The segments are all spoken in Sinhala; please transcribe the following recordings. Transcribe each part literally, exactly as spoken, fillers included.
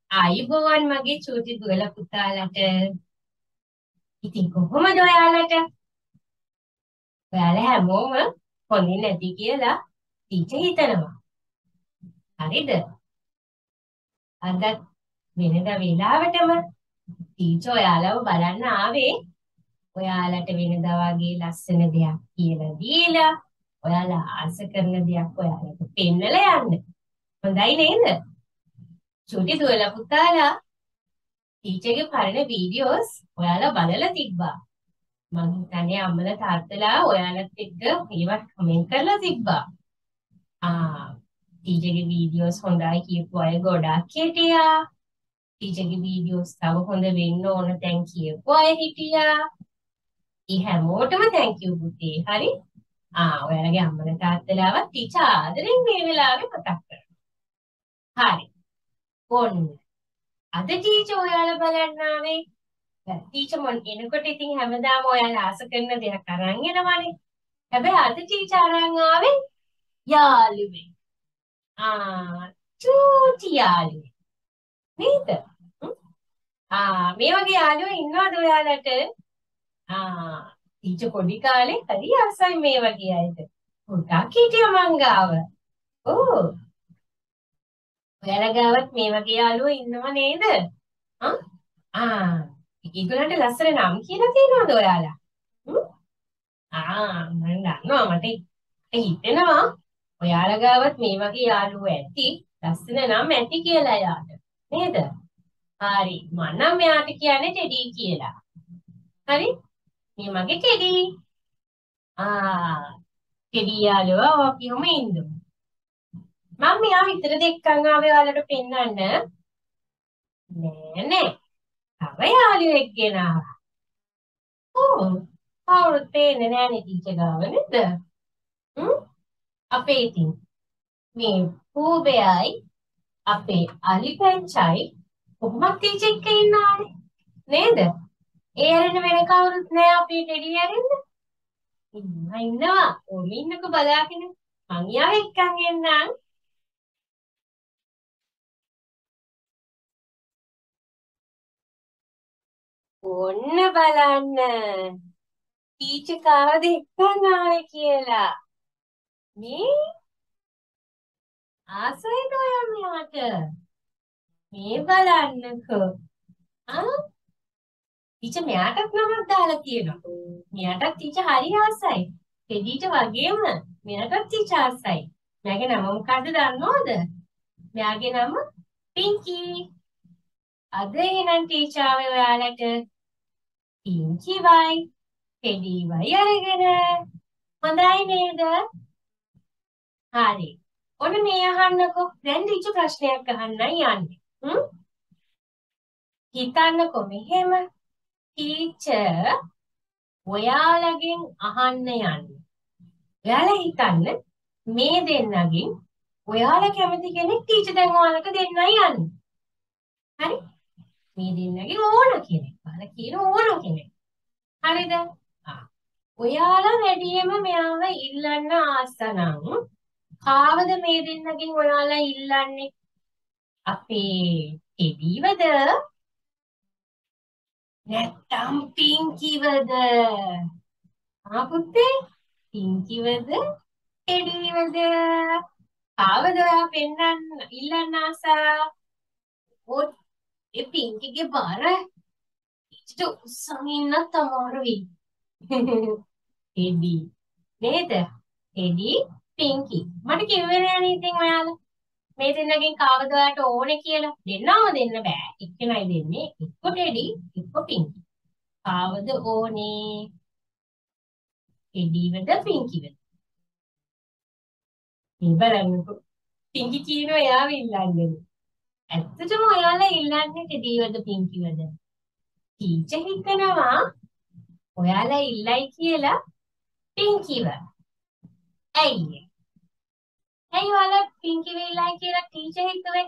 ආයුබෝවන් මගේ චූටි දුවල පුතාලට. ඉතින් කොහොමද ඔයාලට? ඔයාලා හැමෝම හොඳින් නැති කියලා ටීචර් හිතනවා. හරිද? අද වෙනද වෙලාවටම ටීචර් ඔයාලව බලන්න ආවේ. ඔයාලට වෙනදා වගේ ලස්සන දෙයක් කියලා දීලා, ඔයාලා ආස කරන දෙයක් ඔයාලට පෙන්නලා යන්න. හොඳයි නේද? චූටි දුවල පුතාලා ටීචර්ගේ පරණ වීඩියෝස් ඔයාලා බලලා තිබ්බා. මං හිතන්නේ අම්මලා තාත්තලා ඔයාලත් එක්ක ඒවත් කමෙන්ට් කරලා තිබ්බා. ආ ටීචර්ගේ වීඩියෝස් හොඳයි කියපු අය ගොඩාක් හිටියා. ටීචර්ගේ වීඩියෝස් තව හොඳ වෙන්න ඕන තැන් කියපු අය හිටියා. ඒ හැමෝටම thank you පුතේ. හරි? ආ ඔයාලගේ අම්මලා තාත්තලාවත් ටීචර් ආදරෙන් මේ වෙලාවේ මතක් කරනවා. හරි. ඔන්න. අද ටීචර් ඔයාලා බලන්න ආවේ ටීචර් මොන් එනකොට ඉතින් හැමදාම ඔයාලා ආස කරන දෙයක් අරන් එනවනේ. හැබැයි අද ටීචර් අරන් ආවේ යාළුවෙක්. ආ චූටි යාළුවෙක්. නේද? හ්ම්? ආ මේ වගේ යාළුවෝ ඉන්නවද ඔයාලට? ආ ටීචර් පොඩි කාලේ හරි ආසයි මේ වගේ අයට. ගොඩක් හිටියා මං ගාව. ඕ ඔයාලා ගාවත් මේ වගේ යාළුවෝ ඉන්නව නේද? ආ ආ ඒගොල්ලන්ට ලස්සන නම් කියලා තියෙනවද ඔයාලා? හ්ම්? ආ මම දන්නවා මට හිතෙනවා ඔයාලා ගාවත් මේ වගේ යාළුවෝ ඇති ලස්සන නම් ඇති කියලා යාට. නේද? හරි මම නම් මෙයාට කියන්නේ ටෙඩි කියලා. හරි? මේ මගේ ටෙඩි. ආ ටෙඩි යාළුවා ඔපියොම ඉන්නු. මම මෙයා විතර දෙක්කන් ආවේ ඔයාලට පෙන්නන්න. නෑ නෑ. තව යාළුවෙක් ගෙනාවා. ඕ කවුරුත් පේන්නේ නෑනේ ටීචර් ගාව නේද? හ්ම්? අපේ ඉතින් මේ පූබෙයයි අපේ අලි පැංචයි කොහොමද ටීචර් එක්ක ඉන්නානේ නේද? ඒ අරගෙන වෙන කවුරුත් නෑ අපේ ටෙඩි අරින්න. ඉන්නවා ඉන්නවා. ඕම ඉන්නකෝ බලාගෙන. මං යාව එක්කන් එන්නම්. ඔන්න බලන්න. ටීචර් කාවද එක්කන් ආවේ කියලා. මේ ආසයිද ඔයා මෙයාට? මේ බලන්නකෝ. ආ ටීචර් මෙයාටත් නමක් දාලා තියෙනවා. මෙයාටත් ටීචර් හරි ආසයි. ටෙඩිට වගේම මෙයාටත් ටීචර් ආසයි. මෙයාගේ නම මොකද්ද දන්නවද? මෙයාගේ නම පින්කි. අද එහෙනම් ටීචර් ආවේ ඔයාලට පින්කි වයි ටෙඩි වයි අරගෙන. හොඳයි නේද? හරි. ඔන්න මේ අහන්නකෝ. දැන් ටීචර් ප්‍රශ්නයක් අහන්නයි යන්නේ. හ්ම්? හිතන්නකෝ මෙහෙම. ටීචර් ඔයාලගෙන් අහන්න යන්නේ. ඔයාලා හිතන්න මේ දෙන්නගෙන් ඔයාලා කැමති කෙනෙක් ටීචර් දැන් ඔයාලට දෙන්නයි යන්නේ. හරි? මේ දෙන්නගෙන් ඕන කෙනෙක්. ඔයාලා කියන ඕන කෙනෙක්. හරිද? ආ. ඔයාලා වැඩියෙන්ම මෙයාව ඉල්ලන්න ආස නම් කාවද මේ දෙන්නගෙන් ඔයාලා ඉල්ලන්නේ? අපේ ටෙඩිවද? නැත්තම් පින්කිවද? ආ පුතේ පින්කිවද ටෙඩිවද? කාවද ඔයා පෙන්නන්න ඉල්ලන්න ආසා? ඔය ඒ පින්කිගේ බර ඉච්චට උස්සන් ඉන්නත් අමාරුයි. ටෙඩි නේද? Teddy pinky. මට කිව්වේ නෑනේ ඉතින් ඔයාලා. මේ දෙන්නගෙන් කාවද ඔයාලට ඕනේ කියලා? දෙන්නම දෙන්න බෑ. එක්කෙනයි දෙන්නේ. එක්ක ටෙඩි, එක්ක පින්කි. කාවද ඕනේ? ටෙඩිවද පින්කිවද? මේ බලන්නකෝ. පින්කි කියනවා එයාව ඉල්ලන්නේ. ඇත්තටම ඔයාලා ඉල්ලන්නේ ටෙඩිවද පින්කිවද? ටීචර් හිතනවා ඔයාලා ඉල්ලයි කියලා පින්කිව. ඇයි? ඇයි ඔයාලා පින්කිව ඉල්ලයි කියලා ටීචර් හිතුවේ?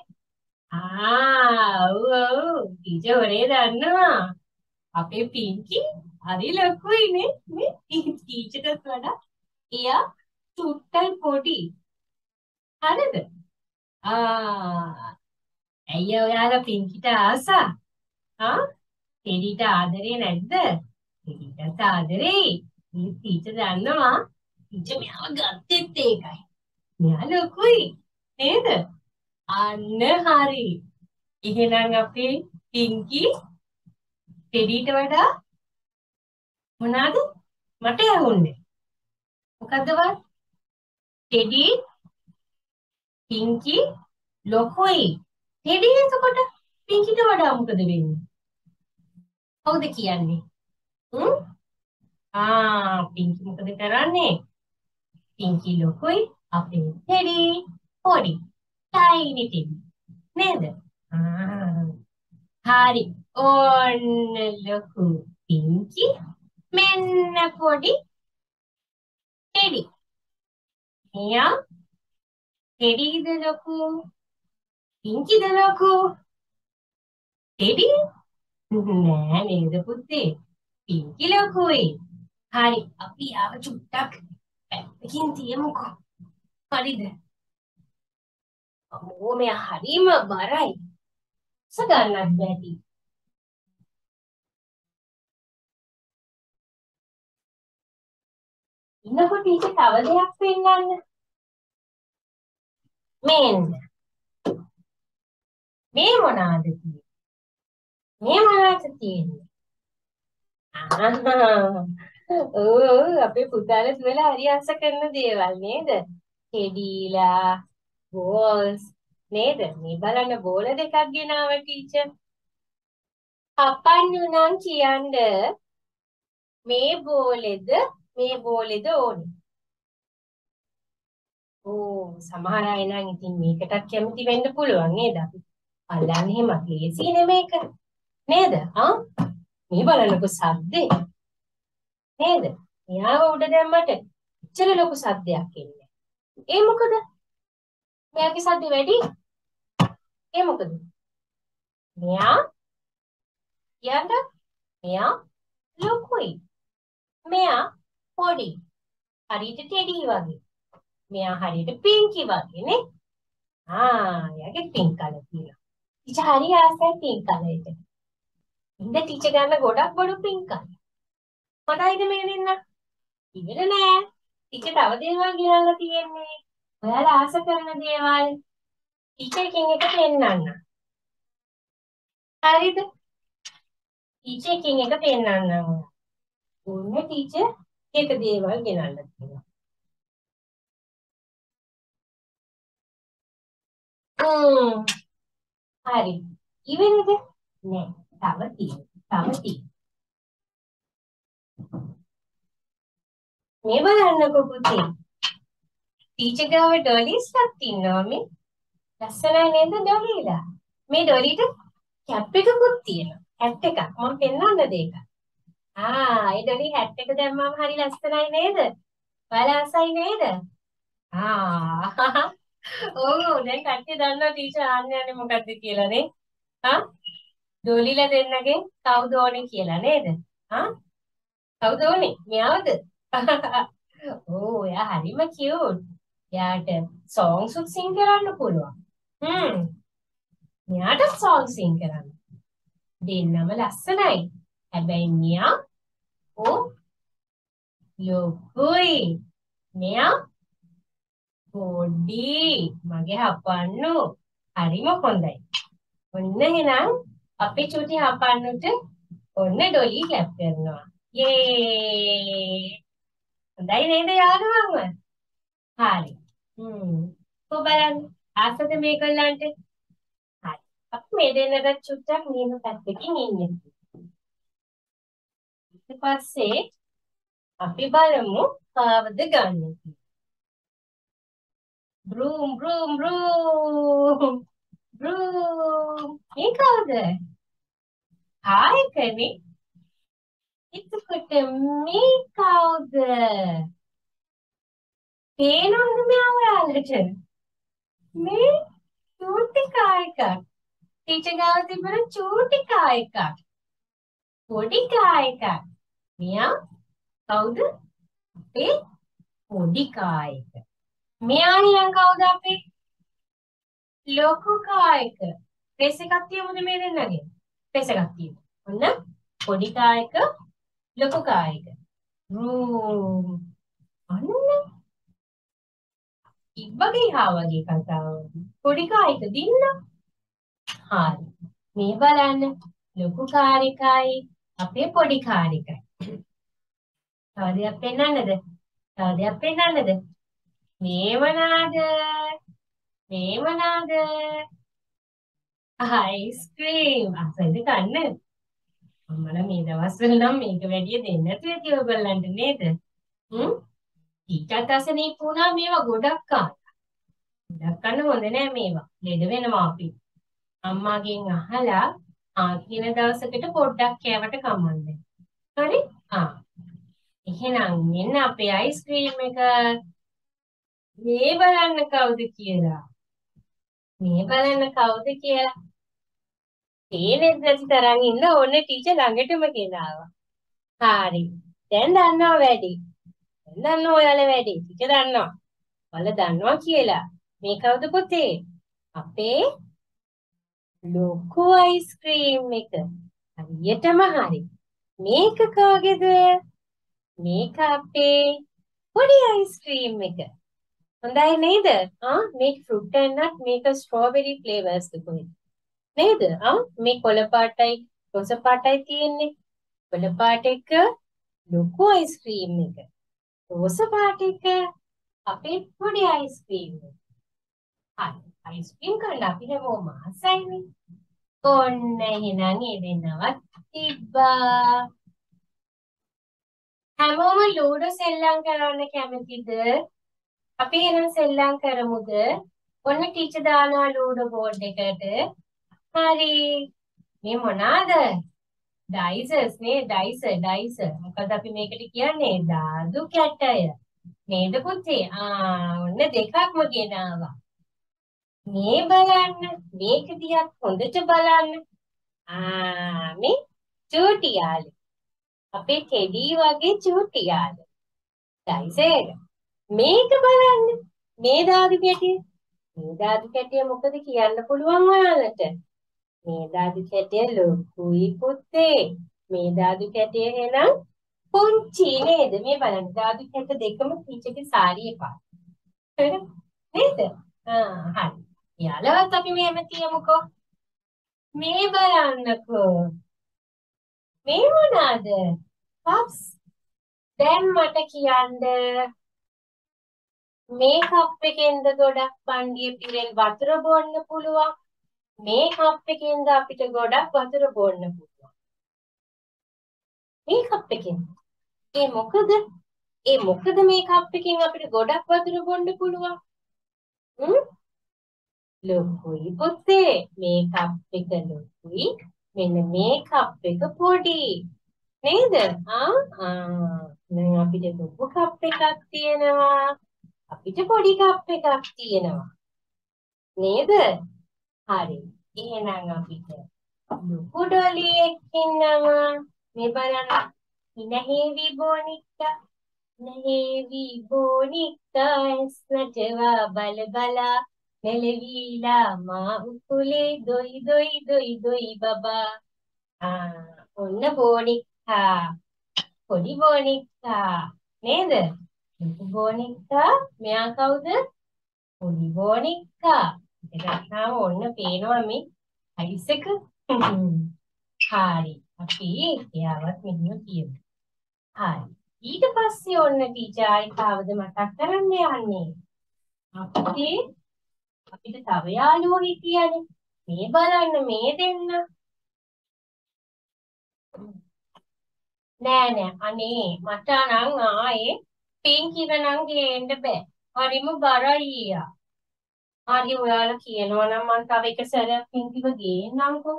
ආ ඔව් ඔව් ටීචර් හොරේ දන්නවා. අපේ පින්කි හරි ලොකුයිනේ මේ ටීචර්ටත් වඩා එයා චුට්ටයි පොඩි. හරිද? ආ ඇයි ඔයාලා පින්කිට ආසා? ආ? ටෙඩිට ආදරේ නැද්ද? ටෙඩිට ආදරේ. මේ ටීචර් දන්නවා. ටීචර් මෙයාව ගත්තෙත් ඒකයි. මෙයා ලොකුයි. නේද? අන්න හරි. එහෙනම් අපේ පින්කි ටෙඩිට වඩා මොනවාද මට ඇහුන්නේ? මොකද්ද වත්? ටෙඩි පින්කි ලොකුයි. ටෙඩි එතකොට පින්කිට වඩා මොකද වෙන්නේ? කවුද කියන්නේ? හ්ම්? ආ පින්කි මොකද කරන්නේ? පින්කි ලොකුයි අපේ ටෙඩි පොඩි. Tiny teddy. නේද? ආ හරි. ඕන්න ලොකු පින්කි මෙන්න පොඩි ටෙඩි. මෙයා ටෙඩිද ලොකු පින්කිද ලොකු? ටෙඩි නෑ නේද පුතේ? පින්කි ලොකුයි. හරි අපි ආව චුට්ටක් පැත්තකින් තියමුකෝ. හරිද? අම්මෝ මෙයා හරිම බරයි. සගන්නත් බැටි. ඉන්නකොට ඊට තව දෙයක් පෙන්නන්න. මෙන්න. මේ මොනවාද තියෙන්නේ? මේ මොනවද තියෙන්නේ? ආහ්. ඕ අපේ පුතාලා තුමලා හරි ආස කරන දේවල් නේද? ටෙඩිලා, බෝල්ස් නේද? මේ බලන්න බෝල දෙකක් ගෙනාව ටීචර්. කපන්න නම් කියන්න මේ බෝලෙද මේ බෝලෙද ඕනේ. ඕ සමහර අය නම් ඉතින් මේකටත් කැමති වෙන්න පුළුවන් නේද? අපි අල්ලන්නේ එහෙම ලේසි නෙමේක. නේද? ආ මේ බලන්නකො සද්දේ. නේද? මෙයාව උඩ දැම්මට එච්චර ලොකු සද්දයක් එන්නේ. ඒ මොකද? මෙයාගේ සද්ද වැඩි. ඒ මොකද? මෙයා කියන්න මෙයා ලොකුයි. මෙයා පොඩි. හරියට ටෙඩි වගේ. මෙයා හරියට පින්කි වගේ නේ. ආ එයාගේ පින්ක් කලර් තියෙනවා. ටීචර් හරි ආසයි පින්ක් කලර් එකට. ඉන්න ටීචර් ගන්න ගොඩක් බඩු පින්ක් කලර්. හොඳයිද මේ දෙන්න? ඉවර නෑ. ටීචර් තව දේවල් ගෙනල්ලා තියෙන්නේ. ඔයාලා ආස කරන දේවල් ටීචර් එකෙන් එක පෙන්නන්න. හරිද? ටීචර් එකෙන් එක පෙන්නන්න. ඕන්න ටීචර් එක දේවල් ගෙනල්ලා තියෙනවා. හ්ම්. හරි. ඉවරද? නෑ. තව තියෙනවා. තව තියෙනවා. මේ බලන්නකෝ පුතේ. ටීචර් ගාව ඩොලිස්ලක් ඉන්නවා මේ. ලස්සනයි නේද ඩොලිලා? මේ ඩොලිට කැප් එකකුත් තියෙනවා. හැට් එකක්. මම පෙන්නන්නද ඒක? ආ, ඒ ඩොලි හැට් එක දැම්මම හරි ලස්සනයි නේද? ඔයාලා ආසයි නේද? ආ. ඔව් දැන් කට්ටිය දන්නවා ටීචර් ආන්න යන්නේ මොකද්ද කියලා නේ? ආ? ඩොලිලා දෙන්නගෙන් කවුද ඕනේ කියලා නේද? ආ? කවුද ඕනේ? මෙයාවද? ඕ එයා හරිම කියුට්. එයාට songs උත් sing කරන්න පුළුවන්. හ්ම්. මෙයාට song sing කරන්න. දෙන්නම ලස්සනයි. හැබැයි මෙයා ඕ ලොකුයි. මෙයා පොඩි. මගේ හපන්නු හරිම හොඳයි. ඔන්න එහෙනම් අපේ චුටි හපන්නුට ඔන්න ඩොලි ක්ලැප් කරනවා. යේ! හොඳයි නේද යාළුවන්ව? හරි. හ්ම්. කො බලන්න ආසද මේගොල්ලන්ට? හරි. අපි මේ දෙන්නට චුට්ටක් මෙහෙම පැත්තකින් ඉන්නේ. ඊට පස්සේ අපි බලමු කාවද ගන්න කියලා. Vroom vroom vroom vroom. මේ කවුද? කායකනේ. එතකොට මේ කවුද? පේනවද මෙයා ඔයාලට? මේ චූටි කායකක්. ටීචර් ගාව තිබුණ චූටි කායකක්. පොඩි කායකක්. මෙයා කවුද? අපේ පොඩි කායක. මෙයා නිකන් කවුද අපේ ලොකු කායක? ප්‍රෙස් එකක් තියමුද මේ දෙන්නගේ? ප්‍රෙස් එකක් තියමු. ඔන්න පොඩි කායක ලොකු කායක. රූම්. අන්න ඉබ්බගේ හා වගේ කතාවක්. පොඩි කායක දින්න. හරි. මේ බලන්න. ලොකු කාරිකයි අපේ පොඩි කාරිකයි. තව දෙයක් පෙන්නන්නද? තව දෙයක් පෙන්නන්නද? මේ මොනවාද? මේ මොනවාද? අයිස්ක්‍රීම්. අසෙන්ද ගන්න. අම්මලා මේ දවස්වල නම් මේක වැඩිය දෙන්න නැතුව ඇති ඔයගොල්ලන්ට නේද? හ්ම්? ඊටත් අසනීප වුණා මේවා ගොඩක් කාලා. ගොඩක් කන්න හොඳ නෑ මේවා. ලෙඩ වෙනවා අපි. අම්මාගෙන් අහලා ආ කියන දවසකට පොඩ්ඩක් කෑවට කමන්නේ. හරි? ආ. එහෙනම් මෙන්න අපේ අයිස්ක්‍රීම් එක. මේ බලන්න කවුද කියලා. මේ බලන්න කවුද කියලා. තේරෙන්නේ නැති තරම් ඉන්න ඕනේ ටීචර් ළඟටම ගෙනාවා. හරි. දැන් දන්නවා වැඩි. දැන් දන්නවා ඔයාලා වැඩි. ටීචර් දන්නවා. ඔයාලා දන්නවා කියලා. මේ කවුද පුතේ? අපේ ලොකු අයිස්ක්‍රීම් එක. හරියටම හරි. මේක කාගේද? මේක අපේ පොඩි අයිස්ක්‍රීම් එක. හොඳයි නේද? ආ මේක ෆෘට් ඇන්ඩ් නට් මේක ස්ට්‍රෝබෙරි ෆ්ලේවර්ස් දුකේ. නේද? ආ මේ කොළ පාටයි රොස පාටයි තියෙන්නේ. කොළ පාට එක ලොකු අයිස්ක්‍රීම් එක. රොස පාට එක අපේ පොඩි අයිස්ක්‍රීම් එක. හරි. අයිස්ක්‍රීම් කන්න අපි හැමෝම ආසයිනේ. ඔන්න එහෙනම් ඒ දෙන්නවත් තිබ්බා. හැමෝම ලූඩෝ සෙල්ලම් කරන්න කැමතිද? අපි එහෙනම් සෙල්ලම් කරමුද? ඔන්න ටීචර් දානවා ලූඩෝ බෝඩ් එකට. හරි. මේ මොනවාද? ඩයිසර්ස් නේ ඩයිසර් ඩයිසර්. මොකද අපි මේකට කියන්නේ දාදු කැටය. නේද පුතේ? ආ ඔන්න දෙකක්ම ගෙනාවා. මේ බලන්න. මේක දිහා හොඳට බලන්න. ආ මේ චූටි යාළු. අපේ ටෙඩි වගේ චූටි යාළු. ඩයිසර්. මේක බලන්න. මේ දාදු කැටිය. මේ දාදු කැටිය මොකද කියන්න පුළුවන් ඔයාලට? මේ දාදු කැටිය ලොකුයි පුතේ. මේ දාදු කැටිය එහෙනම් පුංචි නේද? මේ බලන්න දාදු කැට දෙකම ටීචර්ගේ සාරියේ පාට. නේද? ආ හරි. යාළුවත් අපි මෙහෙම තියමුකෝ. මේ බලන්නකෝ. මේ මොනවාද? පප්ස්. දැන් මට කියන්න මේ කප් එකෙන්ද ගොඩක් පණ්ඩිය පිරෙල් වතුර බොන්න පුළුවන්. මේ කප් එකෙන්ද අපිට ගොඩක් වතුර බොන්න පුළුවන්. මේ කප් එකෙන්. ඒ මොකද? ඒ මොකද මේ කප් එකෙන් අපිට ගොඩක් වතුර බොන්න පුළුවන්? හ්ම්? ලොකුයි පුතේ. මේ කප් එක ලොකුයි. මෙන්න මේ කප් එක පොඩි. නේද? ආ ආ දැන් අපිට ලොකු කප් එකක් තියෙනවා. අපිට පොඩි කප් එකක් තියෙනවා. නේද? හරි. එහෙනම් අපිට ලොකු ඩොලියෙක් ඉන්නවා. මේ බලන්න. ඉනහේවි බොනික්කා. ඉනහේවි බොනික්කා ඇස් නටවා බල බලා නැලවිලා මා උකුලේ දොයි දොයි දොයි දොයි බබා. ආ ඔන්න බොනික්කා. පොඩි බොනික්කා. නේද? ලොකු බොනික්කා. මෙයා කවුද? පොඩි බොනික්කා. එතනම ඔන්න පේනවා මේ අයිස් එක. හරි. අපි එයාවත් මෙහෙම කියමු. හරි. ඊට පස්සේ ඔන්න ටීචර් ආයි කවද මතක් කරන්න යන්නේ. අපිට අපිට තව යාළුවෝ හිටියනේ. මේ බලන්න මේ දෙන්න. නෑ නෑ අනේ මට නම් ආයේ පින්කිව නම් ගේන්න බෑ. හරිම බරයි ඊයා. හරි ඔයාලා කියනවා නම් මම තව එක සැරයක් පින්කිව ගේන්නම්කෝ.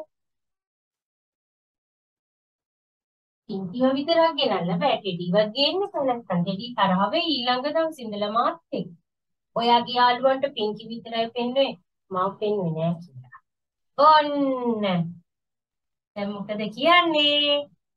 පින්කිව විතරක් ගෙනල්ලා බෑ ටෙඩිවත් ගේන්න නැත්නම් ටෙඩි තරහ වෙයි ඊළඟ දවස් ඉඳලා මාත් එක්ක. ඔයාගේ යාළුවන්ට පින්කි විතරයි පෙන්වන්නේ මම පෙන්වන්නේ නෑ කියලා. ඔන්න. දැන් මොකද කියන්නේ?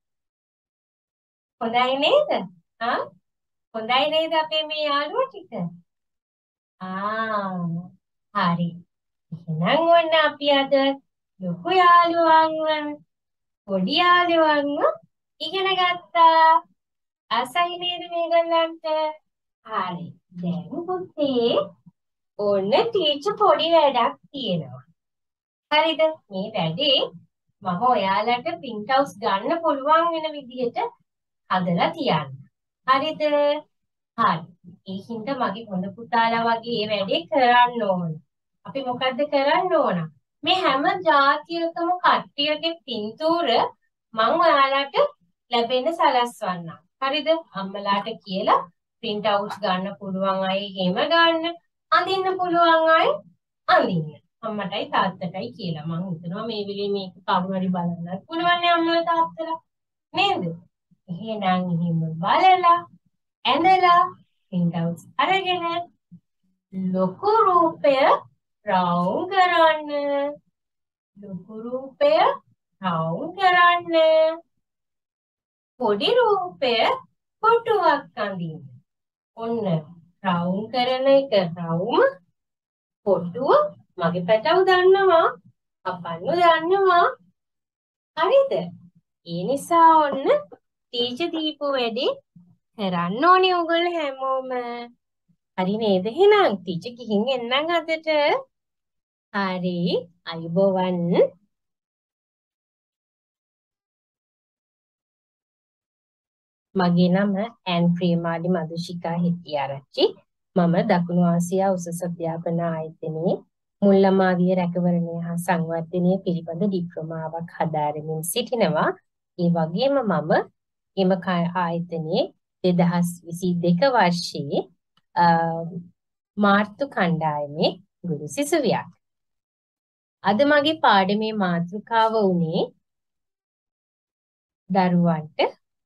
හොඳයි නේද? ආ හොඳයි නේද අපේ මේ යාළුවා ටික? ආ හරි. එහෙනම් ඔන්න අපි අද ලොකු යාළුවන්ව පොඩි යාළුවන්ව ඉගෙන ගත්තා. ආසයි නේද මේගොල්ලන්ට? හරි. දැන් පුතේ ඕන්න ටීචර් පොඩි වැඩක් තියෙනවා. හරිද? මේ වැඩේ මම ඔයාලට print outs ගන්න පුළුවන් වෙන විදිහට හදලා තියන්න. හරිද? හරි. ඒ හින්දා මගේ හොඳ පුතාලා වගේ මේ වැඩේ කරන්න ඕන. අපි මොකද්ද කරන්න ඕන? මේ හැම જાතියකම කට්ටියගේ පින්තූර මම ඔයාලට ලැබෙන්න සලස්වන්නම්. හරිද? අම්මලාට කියලා print outs ගන්න පුළුවන් අය එහෙම ගන්න. අඳින්න පුළුවන් අය අඳින්න. අම්මටයි තාත්තටයි කියලා මම හිතනවා මේ වෙලේ මේක කවුරු හරි බලන්නත් පුළුවන් නේ අම්මලා තාත්තලා. නේද? එහෙනම් එහෙම බලලා ඇඳලා print outs අරගෙන ලොකු රූපය රවුම් කරන්න. ලොකු රූපය රවුම් කරන්න. පොඩි රූපය කොටුවක් අඳින්න. ඔන්න රවුම් කරන එක රවුම, කොටුව මගේ පැටව දන්නවා, අපන්නු දන්නවා. හරිද? ඒ නිසා ඔන්න ටීචර් දීපු වැඩේ කරන්න ඕනේ ඔයගොල්ලෝ හැමෝම. හරි නේද? එහෙනම් ටීචර් ගිහින් එන්නම් අදට. හරි. අයුබෝවන්. මගේ නම ඇන් ප්‍රේමාලි මදුෂිකා හෙට්ටිආරච්චි. මම දකුණු ආසියා උසස් අධ්‍යාපන ආයතනයේ මුල් ළමාවිය රැකවරණය හා සංවර්ධනය පිළිබඳ ඩිප්ලෝමාවක් හදාරමින් සිටිනවා. ඒ වගේම මම එම ආයතනයේ දෙදහස් විසි දෙක වර්ෂයේ මාර්තු කණ්ඩායමේ ගුරු සිසුවියක්. අද මගේ පාඩමේ මාතෘකාව වුණේ දරුවන්ට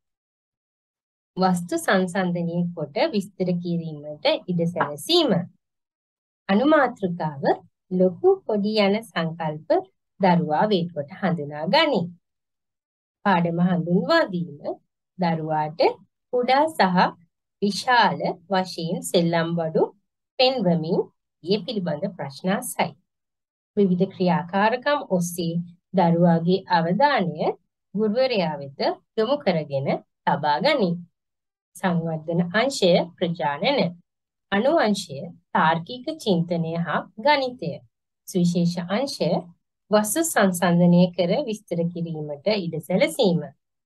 වස්තු සංසන්දනය කොට විස්තර කිරීමට ඉඩ සැලසීම. අනුමාතෘකාව ලොකු පොඩි යන සංකල්ප දරුවා වේකොට හඳුනා ගනී. පාඩම හඳුන්වා දීම දරුවාට කුඩා සහ විශාල වශයෙන් සෙල්ලම් බඩු පෙන්වමින් ඒ පිළිබඳ ප්‍රශ්න අසයි. විවිධ ක්‍රියාකාරකම් ඔස්සේ දරුවාගේ අවධානය ගුරුවරයා වෙත යොමු කරගෙන තබා ගනී. සංවර්ධන අංශය ප්‍රජානන, අණු අංශය තාර්කික චින්තනය හා ගණිතය, සුවිශේෂ අංශය වස්තු සංසන්දනය කර විස්තර කිරීමට ඉඩ සැලසීම.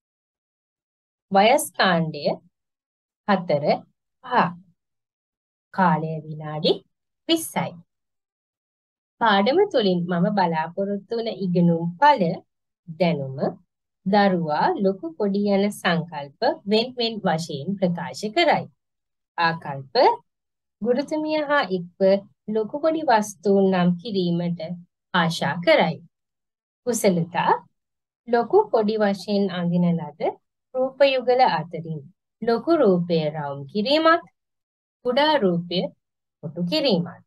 වයස් කාණ්ඩය හතර පහ. කාලය විනාඩි විස්සයි. පාඩම තුළින් මම බලාපොරොත්තු වන ඉගෙනුම් ඵල දැනුම දරුවා ලොකු පොඩි යන සංකල්ප වෙන් වෙන් වශයෙන් ප්‍රකාශ කරයි. ආකල්ප ගුරුතුමිය හා එක්ව ලොකු පොඩි වස්තුන් නම් කිරීමට ආශා කරයි. කුසලතා ලොකු පොඩි වශයෙන් අඳින ලද රූප යුගල අතරින් ලොකු රූපය රවුම් කිරීමත්, කුඩා රූපය කොටු කිරීමත්.